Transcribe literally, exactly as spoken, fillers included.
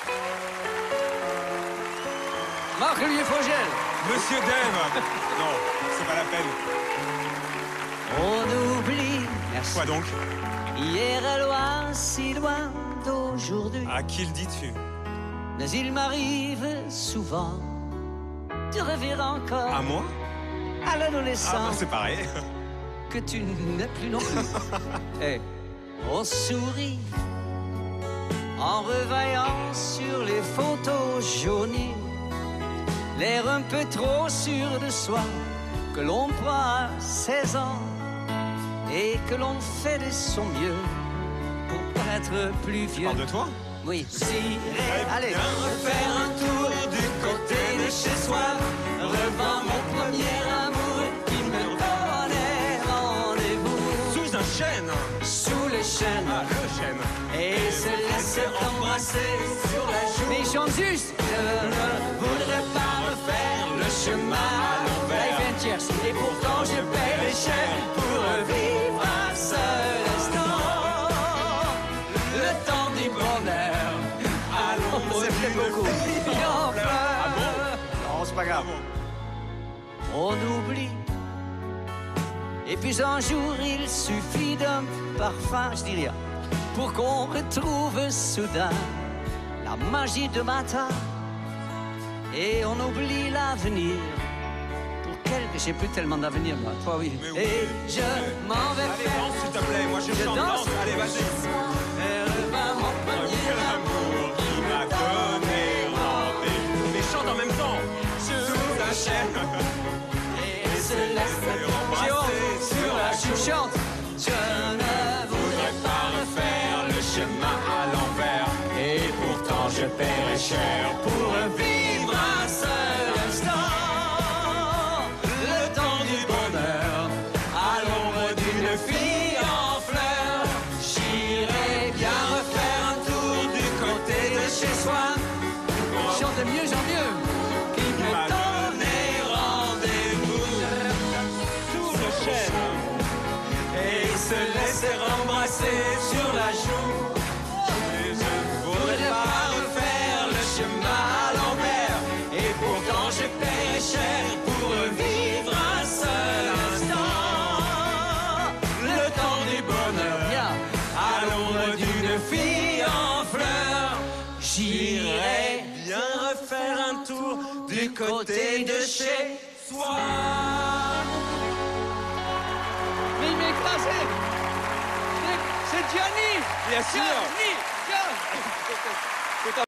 Marc-Olivier Fogel. Monsieur Dave. Non, c'est pas la peine. On oublie, merci. Quoi donc? Hier est loin, si loin d'aujourd'hui. À qui le dis-tu? Mais il m'arrive souvent de rêver encore À moi? à l'adolescent Ah, bah, c'est pareil. que tu n'es plus non plus. Et on sourit en revoyant sur les photos jaunies l'air un peu trop sûr de soi que l'on prend à seize ans et que l'on fait de son mieux pour paraître plus vieux. Parle de toi? Oui, j'irai, allez, refaire un tour du côté de chez soi, revends mon premier amour qui me donnait rendez-vous. Sous un chêne. Sous les chaînes, Ah, le chêne. et se laisser embrasser sur la joue. Mais il chante juste. Je ne voudrais pas refaire le chemin à l'envers. Et pourtant je paierai cher pour revivre un seul instant. Le temps du bonheur. Allons, ça fait beaucoup. Et en fleurs. Ah bon? Non, c'est pas grave. On oublie. Et puis un jour, il suffit d'un parfum, je dis rien, pour qu'on retrouve soudain la magie de matin. Et on oublie l'avenir. Pour quelque, j'ai plus tellement d'avenir, moi. Toi, oui. Mais oui. Et je m'en vais Allez, faire. danse, s'il te plaît. Moi, je, Je chante, danse. danse. Allez, vas-y. Elle va mon premier L'amour qui m'a donné rendez-vous. Mais chante en même temps. Sous un chêne. et se laisse embrasser sur la joue. Chante. Je ne voudrais pas refaire le chemin à l'envers. Et pourtant, je paierai cher Pour vivre un seul instant, le temps du bonheur, à l'ombre d'une fille en fleurs. J'irai bien refaire un tour du côté de chez soi. Chante de mieux en mieux, qui me donnait rendez-vous. sous le chêne. Et se laisser embrasser sur la joue. Et je Je voudrais voudrais pas. pas refaire le chemin à l'envers. Et pourtant je paierai cher pour revivre un seul instant. Le temps du bonheur, bien, à l'ombre d'une fille en fleurs. J'irai Bien refaire un tour du côté de chez soi. Mais il m'est écrasé. C'est Gianni. Bien sûr. Gianni. Gianni.